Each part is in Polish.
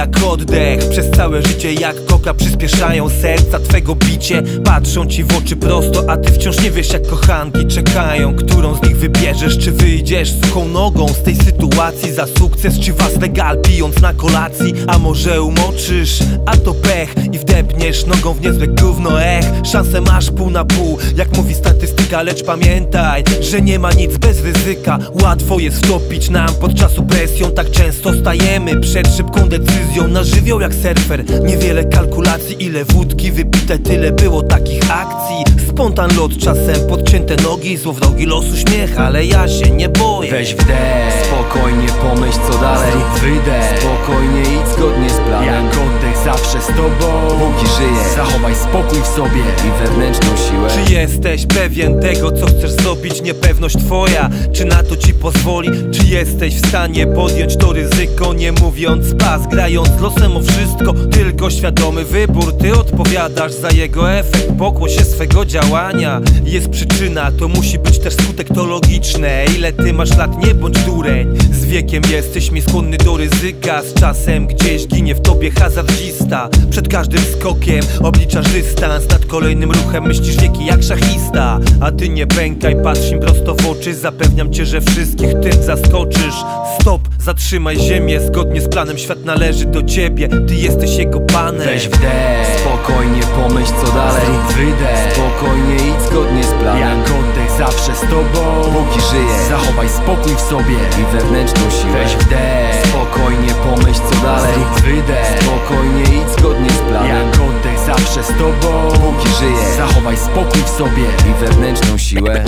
jak oddech. Przez całe życie jak koka przyspieszają serca twego bicie. Patrzą ci w oczy prosto, a ty wciąż nie wiesz jak kochanki czekają. Którą z nich wybierzesz? Czy wyjdziesz suchą nogą z tej sytuacji za sukces, czy was legal pijąc na kolacji? A może umoczysz, a to pech i wdepniesz nogą w niezłe gówno. Szansę masz pół na pół, jak mówi statystyka. Lecz pamiętaj, że nie ma nic bez ryzyka. Łatwo jest wtopić nam podczas presją. Tak często stajemy przed szybką decyzją. Na żywioł jak surfer, niewiele kalkulacji. Ile wódki wypite, tyle było takich akcji. Spontan lot, czasem podcięte nogi, złowrogi los uśmiech, ale ja się nie boję. Weź wdech, spokojnie pomyśl co dalej. Zrób wydech, spokojnie idź zgodnie z planem. Jak oddech zawsze z tobą, póki żyjesz. Zachowaj spokój w sobie i wewnętrzną siłę. Czy jesteś pewien tego, co chcesz zrobić? Niepewność twoja, czy na to ci pozwoli? Czy jesteś w stanie podjąć to ryzyko? Nie mówiąc pas, grając losem o wszystko. Tylko świadomy wybór, ty odpowiadasz za jego efekt. Pokłoń się swego działania. Jest przyczyna, to musi być też skutek, to logiczne. Ile ty masz lat, nie bądź dureń. Z wiekiem jesteś mi skłonny do ryzyka. Z czasem gdzieś ginie w tobie hazardzista. Przed każdym skokiem obliczasz dystans. Nad kolejnym ruchem myślisz wieki jak szachista. A ty nie pękaj, patrz im prosto w oczy. Zapewniam cię, że wszystkich tym zaskoczysz. Stop, zatrzymaj ziemię. Zgodnie z planem świat należy do ciebie. Ty jesteś jego panem. Weź wdech, spokojnie pomyśl co dalej. Zrób wydech, spokojnie idź zgodnie z planem. Jak oddech zawsze z tobą, póki żyjesz. Zachowaj spokój w sobie i wewnętrzną siłę. Weź wdech, spokojnie pomyśl co dalej. Zrób wydech, spokojnie idź zgodnie z planem. Jak oddech zawsze z tobą, póki żyjesz. Zachowaj spokój w sobie i wewnętrzną siłę.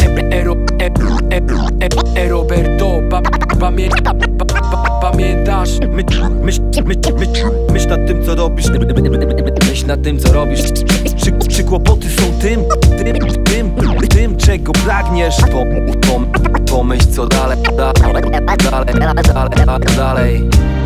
Roberto, pamiętasz? Myśl nad tym co robisz. Myśl nad tym co robisz. Czy kłopoty są tym czego pragniesz? Pomyśl co dalej.